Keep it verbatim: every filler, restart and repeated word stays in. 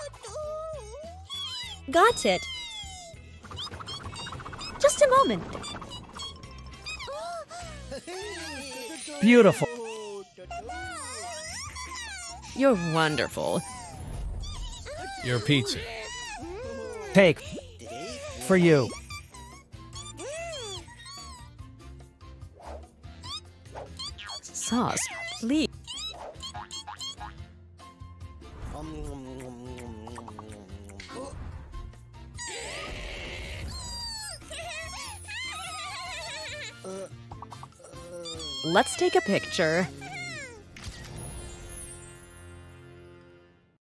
Got it. Just a moment. Beautiful. You're wonderful. Your pizza. Take. For you. Sauce, please. Let's take a picture.